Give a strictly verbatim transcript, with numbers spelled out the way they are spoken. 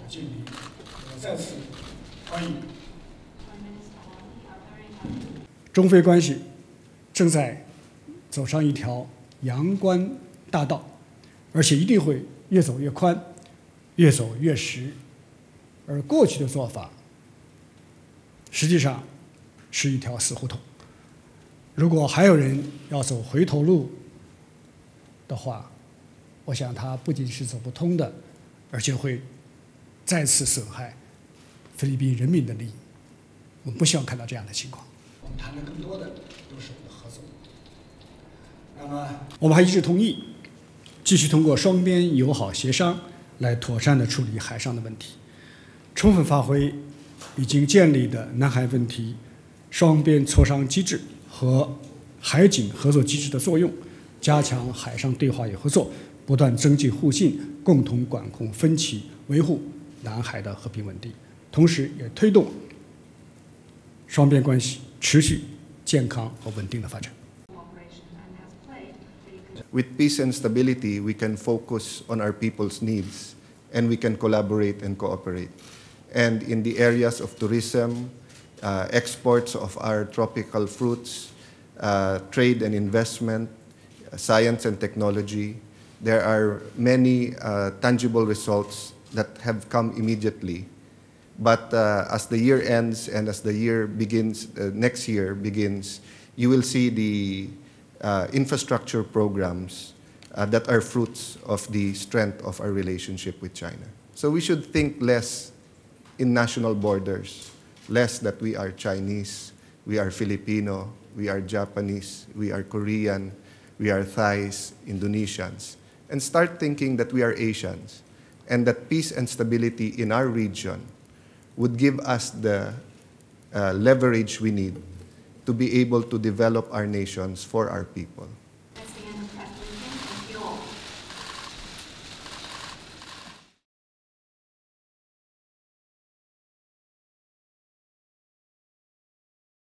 敬礼。我再次欢迎。中非关系正在走上一条阳关大道，而且一定会越走越宽，越走越实。而过去的做法，实际上是一条死胡同。如果还有人要走回头路的话，我想他不仅是走不通的，而且会再次损害菲律宾人民的利益。我们不希望看到这样的情况。我们谈的更多的都是我们的合作。那么，我们还一致同意继续通过双边友好协商来妥善地处理海上的问题，充分发挥已经建立的南海问题双边磋商机制和海警合作机制的作用，加强海上对话与合作，不断增进互信，共同管控分歧，维护南海的和平稳定，同时也推动双边关系持续健康和稳定的发展。 With peace and stability, we can focus on our people's needs, and we can collaborate and cooperate. And in the areas of tourism, uh, exports of our tropical fruits, uh, trade and investment, uh, science and technology, there are many uh, tangible results that have come immediately. But uh, as the year ends and as the year begins, uh, next year begins, you will see the uh, infrastructure programs uh, that are fruits of the strength of our relationship with China. So we should think less in national borders, less that we are Chinese, we are Filipino, we are Japanese, we are Korean, we are Thais, Indonesians, and start thinking that we are Asians, and that peace and stability in our region would give us the uh, leverage we need to be able to develop our nations for our people.